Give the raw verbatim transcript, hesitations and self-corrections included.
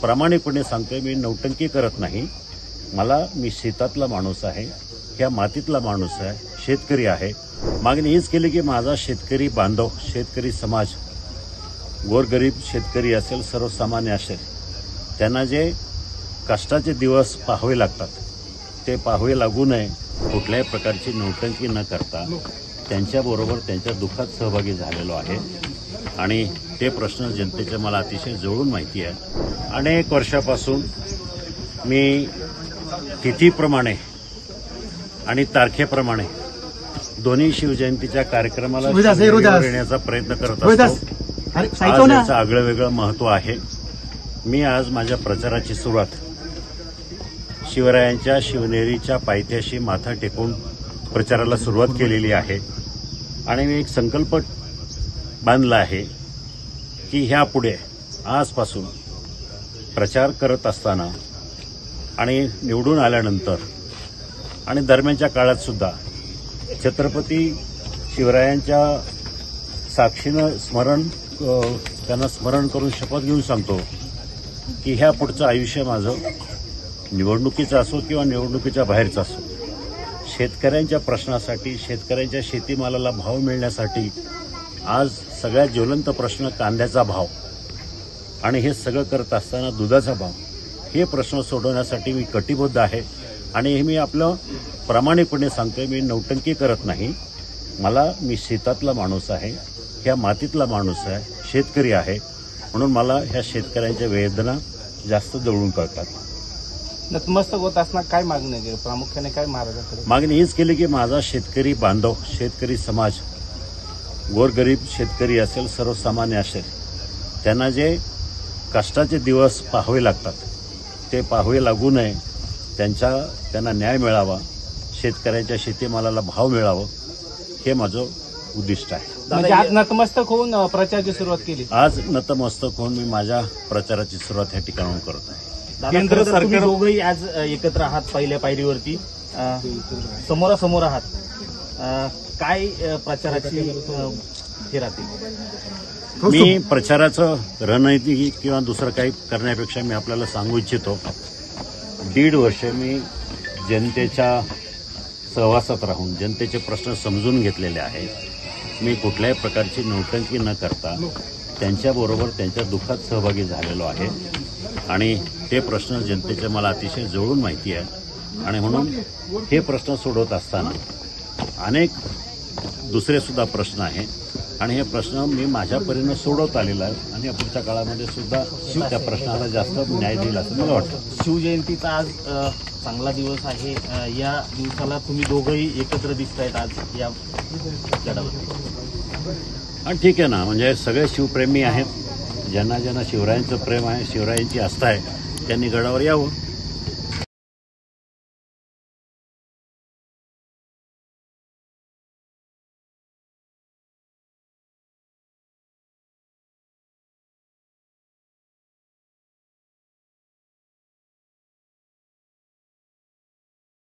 प्रामाणिकपणे सांगतोय, मी नौटंकी करत नाही. मला मी शेतातला माणूस आहे, ह्या मातीतला माणूस आहे, शेतकरी आहे. मागणी हीच केली की माझा शेतकरी बांधव, शेतकरी समाज, गोरगरीब शेतकरी असेल, सर्वसामान्य असेल, त्यांना जे कष्टाचे दिवस पाहावे लागतात ते पाहावे लागू नये. कुठल्याही प्रकारची नौटंकी न करता त्यांच्याबरोबर त्यांच्या दुःखात सहभागी झालेलो आहे आणि ते प्रश्न जनतेचे मला अतिशय जवळून माहिती आहे. अनेक वर्षापासून मी तिथीप्रमाणे आणि तारखेप्रमाणे दोन्ही शिवजयंतीच्या कार्यक्रमाला येण्याचा प्रयत्न करत असतो. आज याचं आगळं वेगळं महत्व आहे. मी आज माझ्या प्रचाराची सुरुवात शिवरायांच्या शिवनेरीच्या पायथ्याशी माथा टेकून प्रचाराला सुरुवात केलेली आहे आणि मी एक संकल्प बांधला आहे की ह्यापुढे आजपासून प्रचार करत असताना आणि निवडून आल्यानंतर आणि दरम्यानच्या काळात सुद्धा छत्रपती शिवरायांच्या साक्षीनं स्मरण त्यांना स्मरण करून शपथ घेऊन सांगतो की ह्या पुढचं आयुष्य माझं निवडणुकीचं असो किंवा निवडणुकीच्या बाहेरचं असो, शेतकऱ्यांच्या प्रश्नासाठी, शेतकऱ्यांच्या शेतीमालाला भाव मिळण्यासाठी आज सगळ्यात ज्वलंत प्रश्न कांद्याचा भाव आणि हे सगळं करत असताना दुधाचा भाव, हे प्रश्न सोडवण्यासाठी मी कटिबद्ध आहे. आणि हे मी आपलं प्रामाणिकपणे सांगतोय, मी नौटंकी करत नाही. मला मी शेतातला माणूस आहे, ह्या मातीतला माणूस आहे, शेतकरी आहे. म्हणून मला ह्या शेतकऱ्यांच्या वेदना जास्त जवळून कळतात. नतमस्तक होत असणार काय मागणी आहे, प्रामुख्याने काय महाराजांकडे मागणी हीच केली की माझा शेतकरी बांधव, शेतकरी समाज, गोरगरीब शेतकरी असेल, सर्वसामान्य असेल, त्यांना जे कष्टाचे दिवस पाहावे लागतात ते पाहावे लागू नये. त्यांच्या त्यांना न्याय मिळावा, शेतकऱ्यांच्या शेतीमालाला भाव मिळावं, हे माझं उद्दिष्ट आहे. म्हणजे आज नतमस्तक होऊन प्रचाराची सुरुवात केली. आज नतमस्तक होऊन मी माझ्या प्रचाराची सुरुवात ह्या ठिकाणाहून करत आहे. केंद्र सरकार दोघंही आज एकत्र आहात, पहिल्या पायरीवरती समोरासमोर आहात. काय प्रचाराची हे राहते? मी प्रचाराचं रणनीती किंवा दुसरं काही करण्यापेक्षा मी आपल्याला सांगू इच्छितो, दीड वर्ष मी जनतेच्या सहवासात राहून जनतेचे प्रश्न समजून घेतलेले आहे. मी कुठल्याही प्रकारची नौटंकी न करता त्यांच्याबरोबर त्यांच्या दुःखात सहभागी झालेलो आहे आणि ते प्रश्न जनतेचे मला अतिशय जवळून माहिती आहे. आणि म्हणून हे प्रश्न सोडवत असताना अनेक दुसरे सुद्धा प्रश्न आहेत आणि हे प्रश्न मी माझ्या परीनं सोडवत आलेला आहे आणि पुढच्या काळामध्ये सुद्धा त्या प्रश्नाला जास्त न्याय देईल असं मला वाटतं. शिवजयंतीचा आज चांगला दिवस आहे, या दिवसाला तुम्ही दोघंही एकत्र दिसतायत आज या गडावरती. आणि ठीक आहे ना, म्हणजे सगळे शिवप्रेमी आहेत, ज्यांना ज्यांना शिवरायांचं प्रेम आहे, शिवरायांची आस्था आहे, त्यांनी गडावर यावं.